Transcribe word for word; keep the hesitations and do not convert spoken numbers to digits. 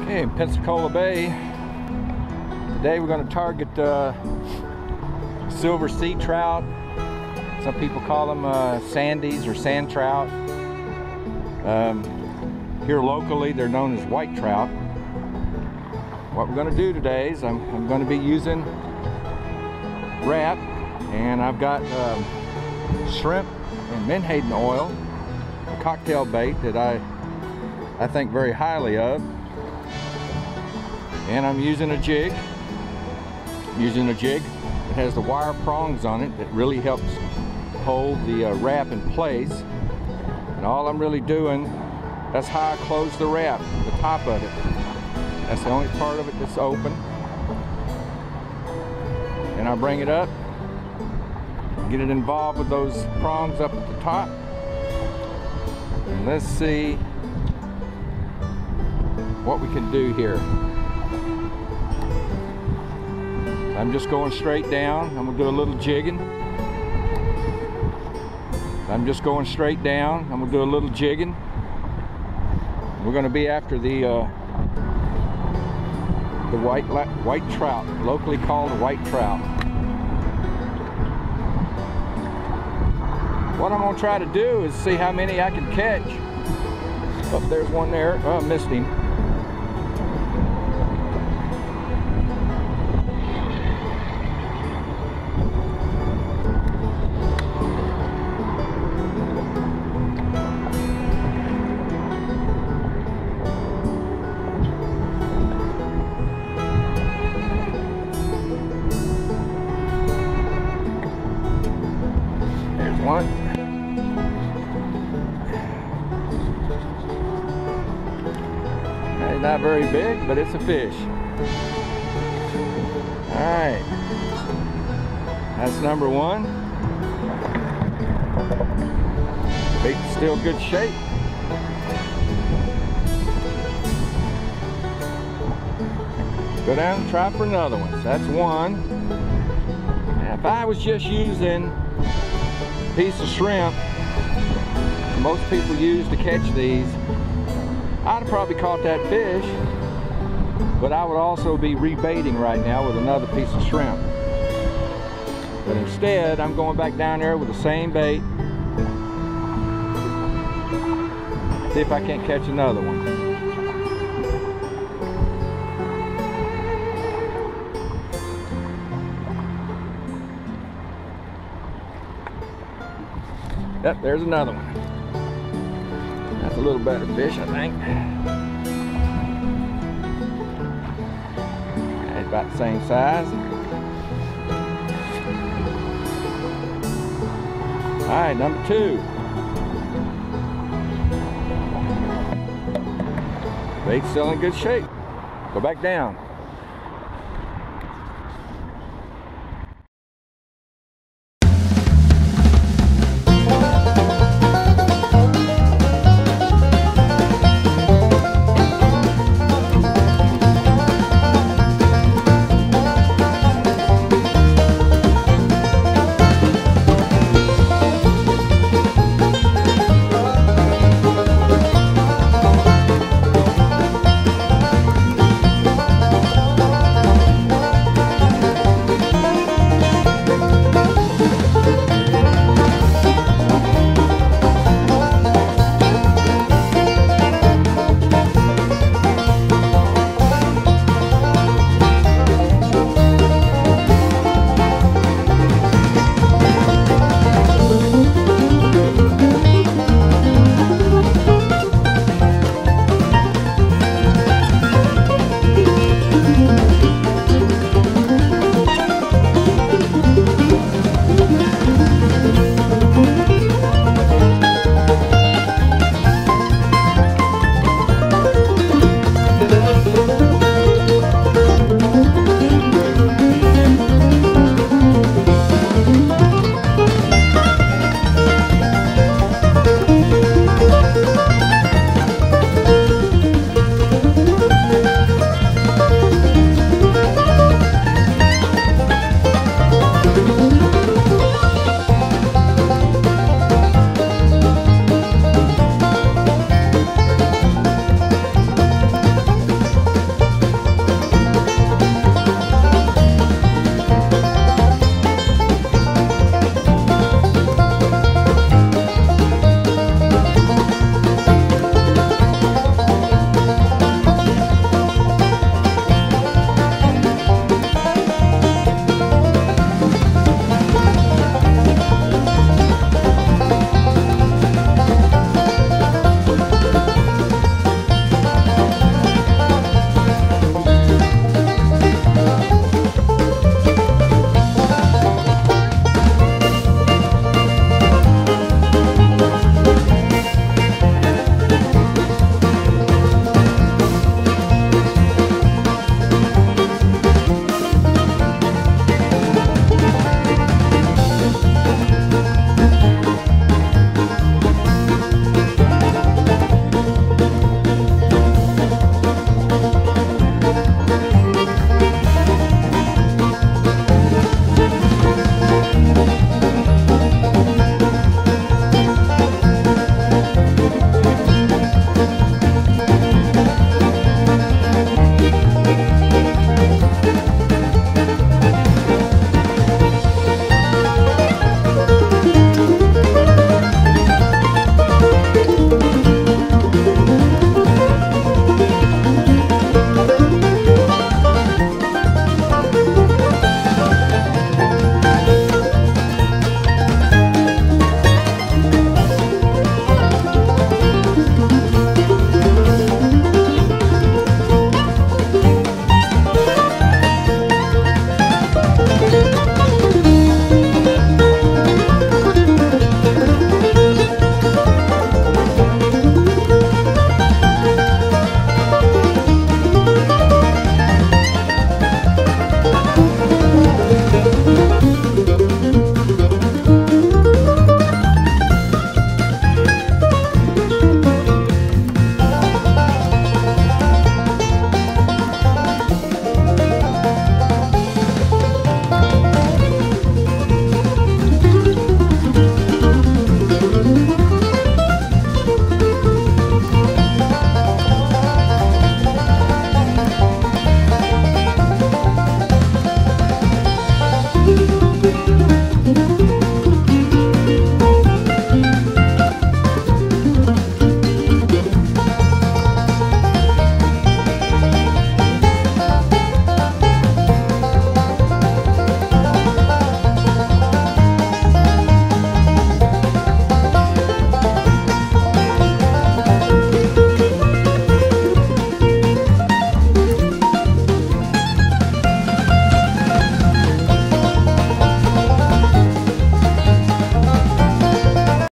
Hey, in Pensacola Bay, today we're going to target uh, Silver Sea Trout. Some people call them uh, sandies or sand trout. Um, here locally they're known as white trout. What we're going to do today is I'm, I'm going to be using wrap, and I've got um, shrimp and menhaden oil, a cocktail bait that I, I think very highly of. And I'm using a jig. I'm using a jig that has the wire prongs on it that really helps hold the uh, wrap in place. And all I'm really doing, that's how I close the wrap, the top of it. That's the only part of it that's open. And I bring it up, get it involved with those prongs up at the top. And let's see what we can do here. I'm just going straight down. I'm gonna do a little jigging. I'm just going straight down. I'm gonna do a little jigging. We're gonna be after the uh, the white white trout, locally called white trout. What I'm gonna try to do is see how many I can catch. Oh, there's one there. Oh, I missed him. One. It's not very big, but it's a fish. All right, that's number one. Bait's still good shape. Go down and try for another one. So that's one. Now, if I was just using piece of shrimp most people use to catch these, I'd have probably caught that fish, but I would also be rebaiting right now with another piece of shrimp. But instead, I'm going back down there with the same bait, see if I can't catch another one. Yep, there's another one. That's a little better fish, I think. It's about the same size. All right, number two. Bait's still in good shape. Go back down.